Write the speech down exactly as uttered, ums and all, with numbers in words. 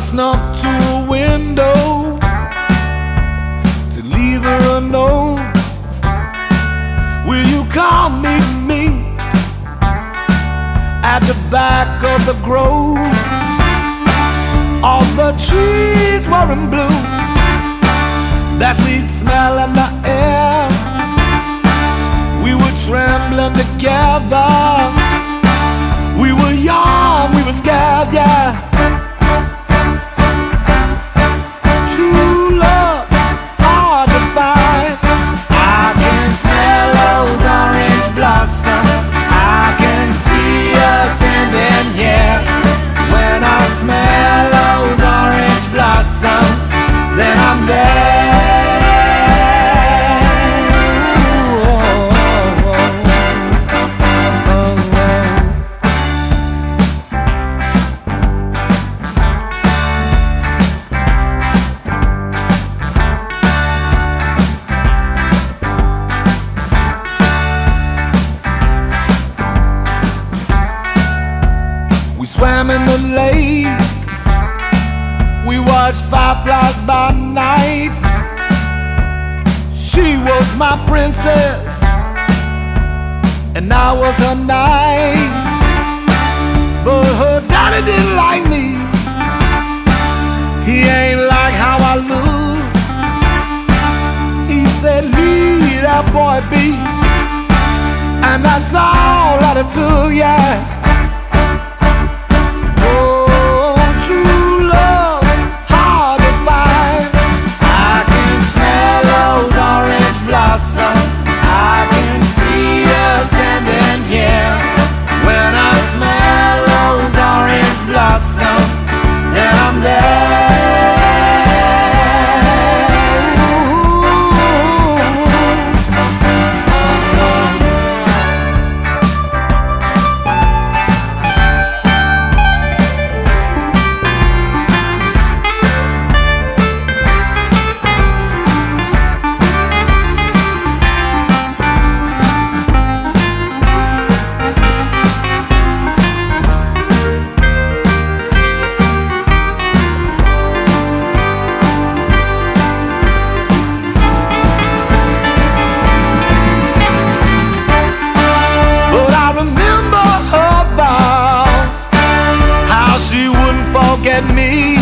snuck to a window to leave her a note. Will you come meet me at the back of the grove? All the trees were in bloom, that sweet smell in the air. We were trembling together. We were young, we were scared, yeah. True love, hard to find. I can smell those orange blossoms. I can see us standing here. When I smell those orange blossoms, then I'm there. We swam in the lake, we watched fireflies by night. She was my princess, and I was her knight. But her daddy didn't like me. He ain't like how I look. He said, leave that boy be, and that's all that it took, yeah. Get me